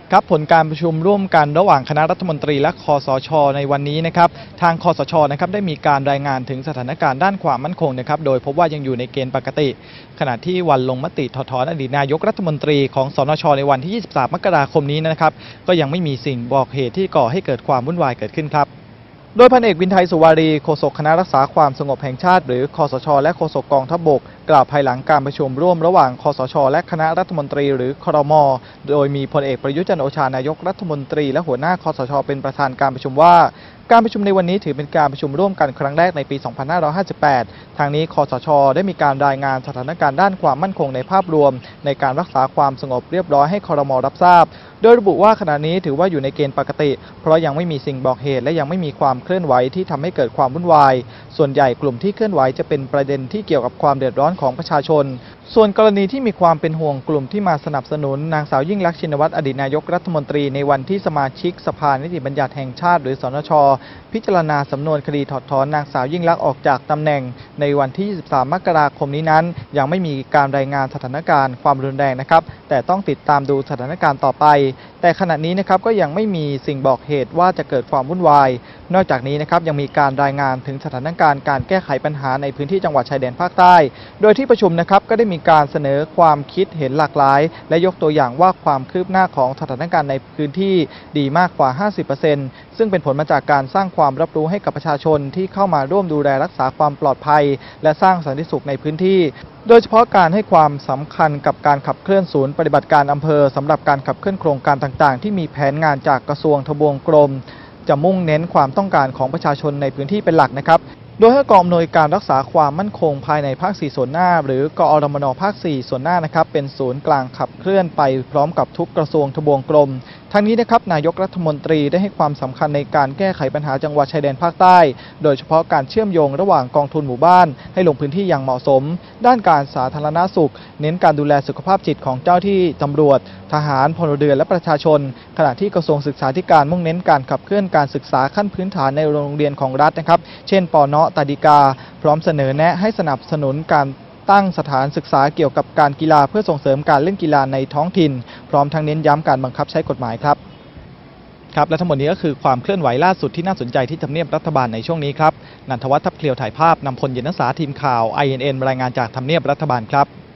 ครับผลการประชุมร่วมกันระหว่างคณะรัฐมนตรีและคสช.ในวันนี้นะครับทางคสช.นะครับได้มีการรายงานถึงสถานการณ์ด้านความมั่นคงนะครับโดยพบว่ายังอยู่ในเกณฑ์ปกติขณะที่วันลงมติถอดถอนอดีตนายกรัฐมนตรีของสนช.ในวันที่ 23 มกราคมนี้นะครับก็ยังไม่มีสิ่งบอกเหตุที่ก่อให้เกิดความวุ่นวายเกิดขึ้นครับโดยพันเอกวินไทยสุวารีโฆษกคณะรักษาความสงบแห่งชาติหรือคสช.และโฆษกกองทัพบกกล่าวภายหลังการประชุมร่วมระหว่างคสช.และคณะรัฐมนตรีหรือครม.โดยมีพลเอกประยุทธ์จันทร์โอชานายกรัฐมนตรีและหัวหน้าคสช.เป็นประธานการประชุมว่าการประชุมในวันนี้ถือเป็นการประชุมร่วมกันครั้งแรกในปี 2558 ทางนี้คสช.ได้มีการรายงานสถานการณ์ด้านความมั่นคงในภาพรวมในการรักษาความสงบเรียบร้อยให้ครม.รับทราบโดยระบุว่าขณะนี้ถือว่าอยู่ในเกณฑ์ปกติเพราะยังไม่มีสิ่งบอกเหตุและยังไม่มีความเคลื่อนไหวที่ทำให้เกิดความวุ่นวายส่วนใหญ่กลุ่มที่เคลื่อนไหวจะเป็นประเด็นที่เกี่ยวกับความเดือดร้อนของประชาชนส่วนกรณีที่มีความเป็นห่วงกลุ่มที่มาสนับสนุนนางสาวยิ่งลักษณ์ชินวัตรอดีตนายกรัฐมนตรีในวันที่สมาชิกสภานิติบัญญัติแห่งชาติหรือสนช.พิจารณาสำนวนคดีถอดถอนนางสาวยิ่งลักษณ์ออกจากตำแหน่งในวันที่ 23 มกราคมนี้นั้นยังไม่มีการรายงานสถานการณ์ความรุนแรงนะครับแต่ต้องติดตามดูสถานการณ์ต่อไปแต่ขณะนี้นะครับก็ยังไม่มีสิ่งบอกเหตุว่าจะเกิดความวุ่นวายนอกจากนี้นะครับยังมีการรายงานถึงสถานการณ์การแก้ไขปัญหาในพื้นที่จังหวัดชายแดนภาคใต้โดยที่ประชุมนะครับก็ได้มีการเสนอความคิดเห็นหลากหลายและยกตัวอย่างว่าความคืบหน้าของสถานการณ์ในพื้นที่ดีมากกว่า 50% ซึ่งเป็นผลมาจากการสร้างความรับรู้ให้กับประชาชนที่เข้ามาร่วมดูแลรักษาความปลอดภัยและสร้างสันติสุขในพื้นที่โดยเฉพาะการให้ความสำคัญกับการขับเคลื่อนศูนย์ปฏิบัติการอำเภอสำหรับการขับเคลื่อนโครงการต่างๆที่มีแผนงานจากกระทรวงทบวงกรมจะมุ่งเน้นความต้องการของประชาชนในพื้นที่เป็นหลักนะครับโดยให้กองอำนวยการรักษาความมั่นคงภายในภาค 4 ส่วนหน้าหรือกอรมนภาค 4 ส่วนหน้านะครับเป็นศูนย์กลางขับเคลื่อนไปพร้อมกับทุกกระทรวงทบวงกรมทั้งนี้นะครับนายกรัฐมนตรีได้ให้ความสำคัญในการแก้ไขปัญหาจังหวัดชายแดนภาคใต้โดยเฉพาะการเชื่อมโยงระหว่างกองทุนหมู่บ้านให้ลงพื้นที่อย่างเหมาะสมด้านการสาธารณสุขเน้นการดูแลสุขภาพจิตของเจ้าที่ตำรวจทหารพลเรือนและประชาชนขณะที่กระทรวงศึกษาธิการมุ่งเน้นการขับเคลื่อนการศึกษาขั้นพื้นฐานในโรงเรียนของรัฐนะครับเช่นปน.ตาดิกาพร้อมเสนอแนะให้สนับสนุนการตั้งสถานศึกษาเกี่ยวกับการกีฬาเพื่อส่งเสริมการเล่นกีฬาในท้องถิ่นพร้อมทั้งเน้นย้ำการบังคับใช้กฎหมายครับและทั้งหมดนี้ก็คือความเคลื่อนไหวล่าสุดที่น่าสนใจที่ทำเนียบรัฐบาลในช่วงนี้ครับนันทวัฒน์ทัพเคลียวถ่ายภาพนำพลเย็นนัสาทีมข่าว INN รายงานจากทำเนียบรัฐบาลครับ